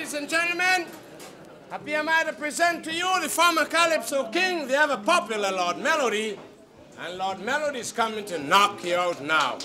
Ladies and gentlemen, happy am I to present to you the former Calypso King, the ever popular Lord Melody. And Lord Melody is coming to knock you out now.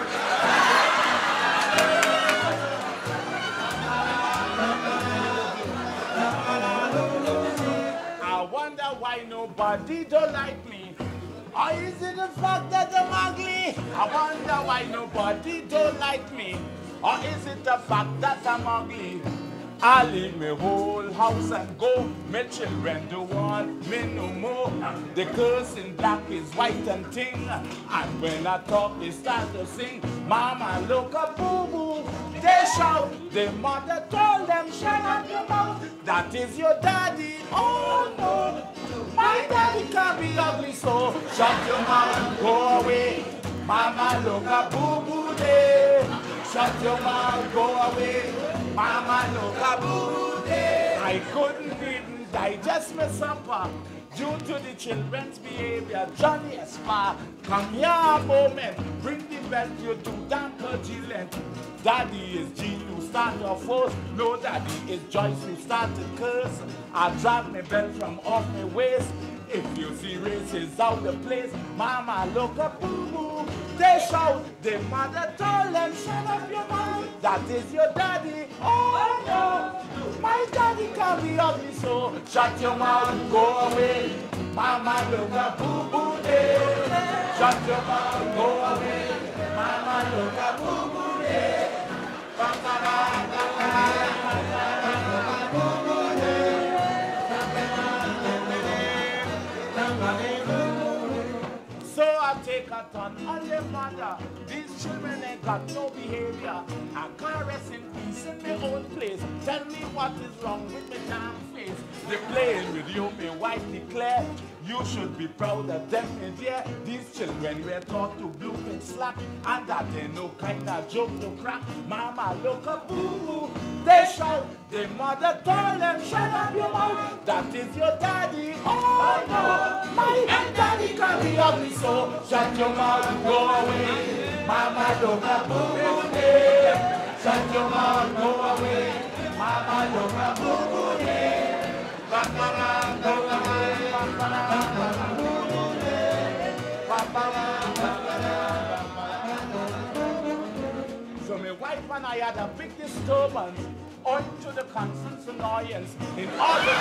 I wonder why nobody don't like me. Or is it the fact that I'm ugly? I wonder why nobody don't like me. Or is it the fact that I'm ugly? I leave my whole house and go. My children don't want me no more. The curse in black is white and ting. And when I talk, they start to sing. Mama, look a boo-boo. They shout. The mother told them, shut up your mouth. That is your daddy. Oh no. My daddy can't be ugly, so shut your mouth, go away. Mama, look a boo-boo day. Shut your mouth, go away. Mama, look a boo-boo day. I couldn't even digest my supper due to the children's behavior. Johnny Espa, come here a moment. Bring the belt, you too damn vigilant. Daddy is G who start off first. No, daddy is Joyce who start to curse. I drag my belt from off my waist. If you see races out the place, Mama, look up, boo-boo. They shout. The mother told them, shut up your mouth. That is your daddy. Oh no, my daddy can't be ugly, so shut your mouth, go away. Mama, look up, boo-boo day. Shut your mouth, go away. Mama, look up, boo-boo day. So I take a turn on your mother. These children ain't got no behavior. I can't rest in peace in my own place. Tell me what is wrong with my damn face. They're playing with you, my wife declare. You should be proud of them, my dear. These children were taught to bloop and slap, and that ain't no kind of joke to crack. Mama, look up, boo-boo. They shout. The mother told them, shut up your mouth. That is your daddy. Oh no, my daddy can't be ugly, so shut your mouth and go away. Mama, look up, boo-boo day. Shut your mouth, go away. Mama, look up, boo-boo day. So my wife and I had a big disturbance owing to the constant annoyance in order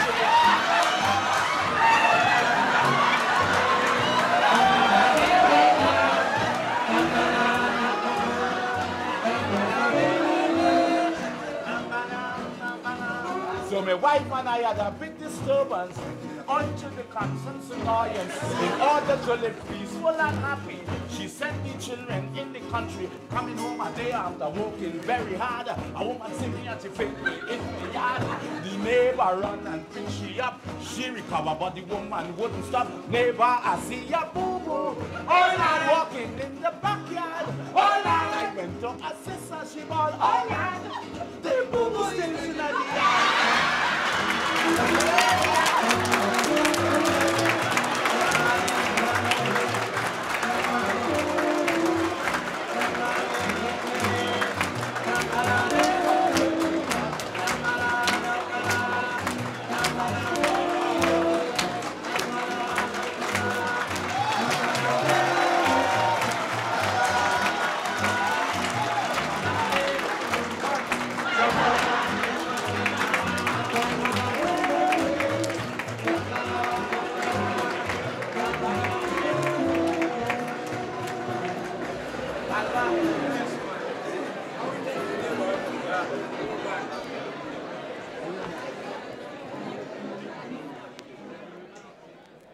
So my wife and I had a big disturbance unto the constant annoyance. In order to live peaceful and happy, she sent the children in the country, coming home a day after working very hard. A woman sitting at the factory in the yard. The neighbor run and pick she up. She recover, but the woman wouldn't stop. Neighbor, I see ya boo-boo. All night walking in the backyard. All night I went to assist her, she bawled. All night the boo-boo still in the yard.